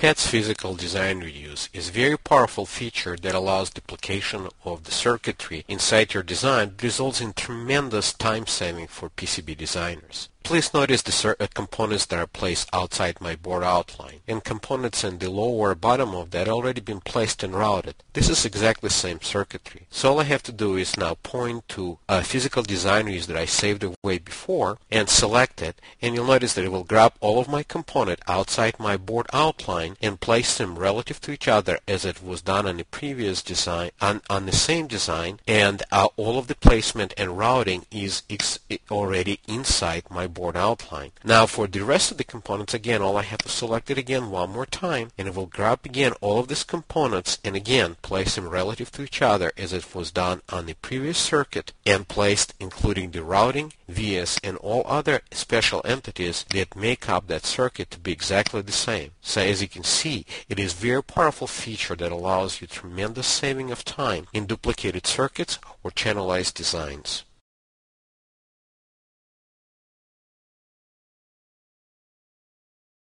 PET's physical design reuse is a very powerful feature that allows duplication of the circuitry inside your design that results in tremendous time saving for PCB designers. Please notice the components that are placed outside my board outline, and components in the lower or bottom of that already been placed and routed. This is exactly the same circuitry. So all I have to do is now point to a physical design reuse that I saved away before and select it, and you'll notice that it will grab all of my component outside my board outline and place them relative to each other as it was done on the previous design, on the same design, and all of the placement and routing is already inside my board outline. Now for the rest of the components, again, all I have to select it again one more time, and it will grab again all of these components and again place them relative to each other as it was done on the previous circuit and placed including the routing, VS, and all other special entities that make up that circuit to be exactly the same. So as you can see, it is a very powerful feature that allows you tremendous saving of time in duplicated circuits or channelized designs.